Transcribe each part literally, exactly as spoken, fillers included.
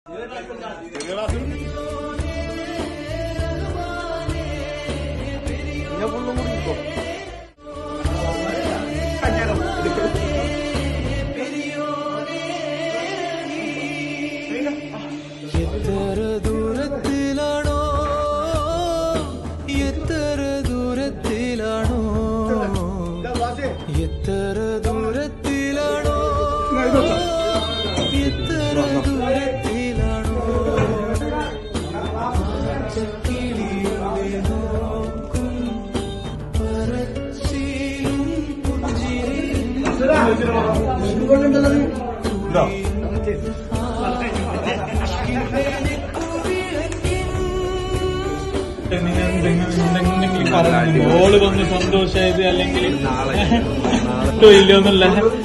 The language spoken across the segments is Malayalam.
ദൂരത്തിലാണോ എത്ര ദൂരത്തിലാണോ എത്ര ദൂരത്തിലാണോ എത്ര ദൂരത്തിലാണോ കിളിയുടെ നോക്കും പറച്ചിലും പുഞ്ചിരിയും ഓള് വന്ന് സന്തോഷായത് അല്ലെങ്കിൽ ഇല്ലൊന്നല്ല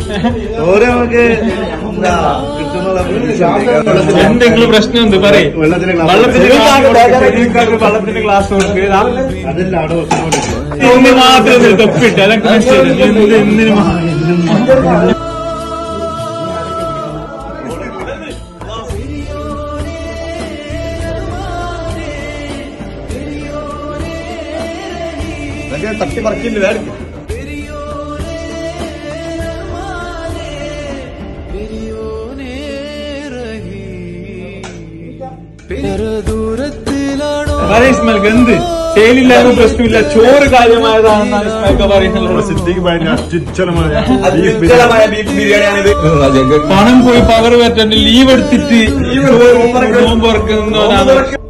എന്തെങ്കിലും പ്രശ്നമുണ്ട് പറയും വെള്ളത്തിന്റെ വെള്ളത്തിന്റെ ഗ്ലാസ് കൊടുക്കുക ഒന്ന് മാത്രം തൊപ്പിട്ട് അതൊക്കെ എന്തിനു തട്ടി പറക്കില്ല വേണം ഇസ്മാൽക്ക് എന്ത് ചേലില്ലാതെ പ്രശ്നമില്ല ചോറ് കാര്യമായതാണെന്നാണ് ഇസ്മാൽക്ക പറയുന്നത്. പണം പോയി പവർ പറ്റണ്ട് ലീവ് എടുത്തിട്ട് നോമ്പ് തുറക്കുന്നവരാണ്.